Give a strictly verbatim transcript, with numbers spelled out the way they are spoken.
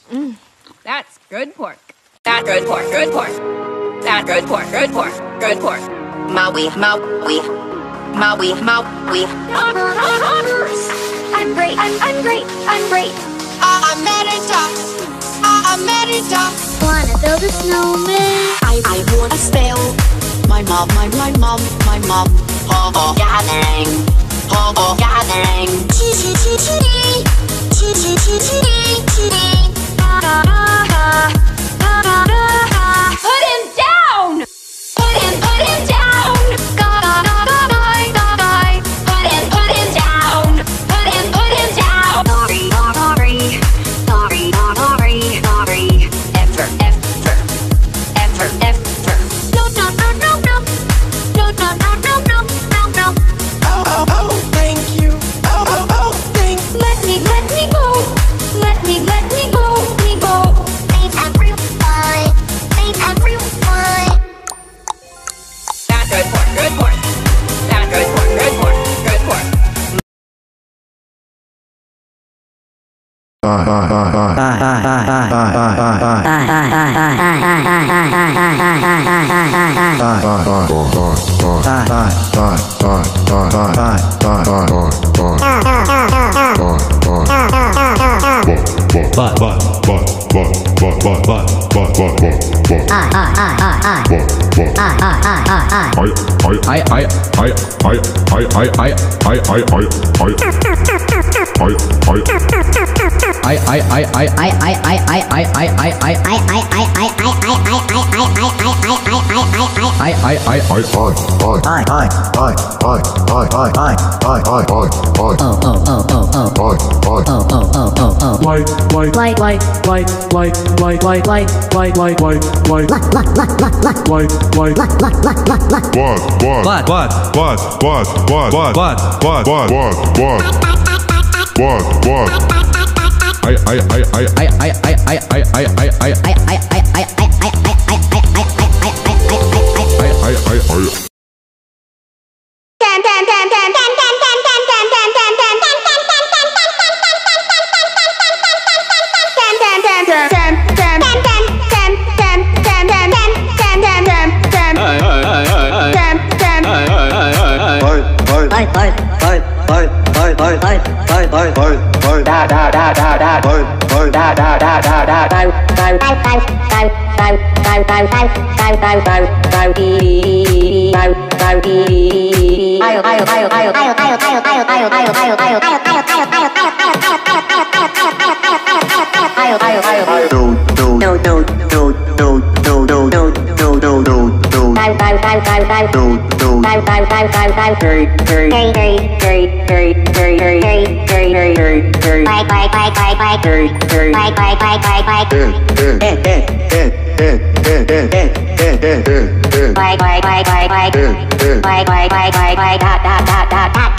Mm, that's good pork. That good pork, good pork. That good pork, good pork, good pork. Maui, Maui, Maui, Maui. I'm great, I'm, I'm great, I'm great. I'm Merida, I'm Merida. Wanna build a snowman? I, I wanna spell my mom, my, my mom, my mom. Hobo gathering, hobo gathering. Put him down! Put him, put him down! Put him, put him down! Put him, put him down! Sorry, sorry, sorry, sorry, sorry. Effort, effort, effort, effort. No, no, no, no, no. No, no, no, no, no, no, no. Oh, oh, oh, thank you. Oh, oh, oh, thank you. Let me, let me go. Let me, let me go, me go. Save everyone. Save everyone. That good pork, good pork. That good pork, good pork, good pork. Bye, bye, bye, bye, bye, bye, bye, I I I I I I I I I I I Bye bye bye bye bye bye bye bye bye bye bye